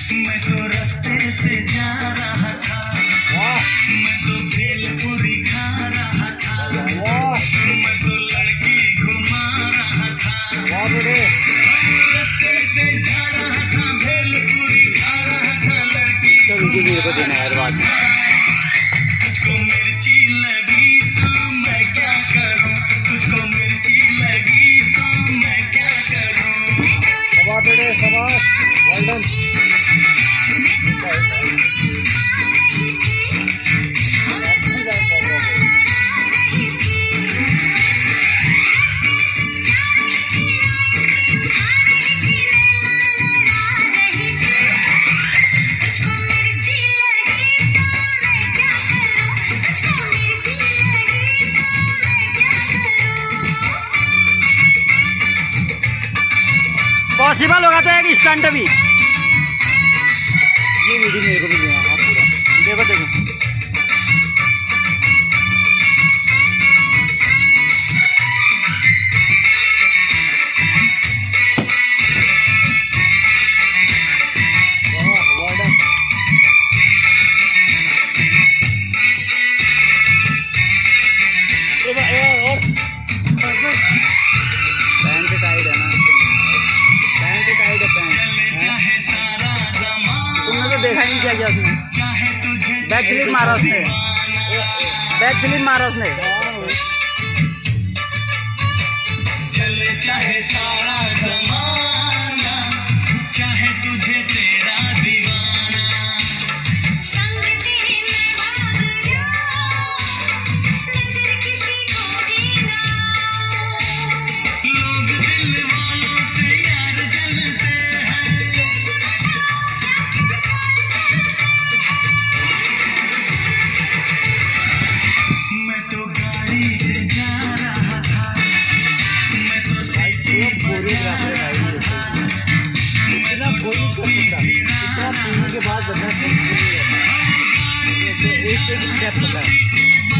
मैं तो रास्ते से जा रहा था, मैं तो भेलपुरी खा रहा था, मैं तो लड़की घुमा रहा था, रास्ते से जा रहा था, भेलपुरी खा रहा था, लड़की तुझको मिर्ची लगी तो मैं क्या करूं, तुझको मिर्ची लगी तो मैं क्या करूं। पॉसिबल होगा तो एक स्टंट भी, ये वीडियो मेरे को भी देखो देखो। पैंट टाइट है ना, पैंट टाइट है, तुमने तो देखा नहीं क्या उसने, बैक फ्लिप मारा उसने, बैक फ्लिप मारा उसने। चले चाहे सारा ज़माना, चाहे तुझे तेरा दीवाना, संग तेरे मैं भाग जाऊं, नजर किसी को भी ना, लोग दिल वालों से यार जलते हैं, मैं तो गाड़ी से जा रहा था, मैं तो इतना कोई इतना पीने के बाद बंदा एक स्टेप पता है।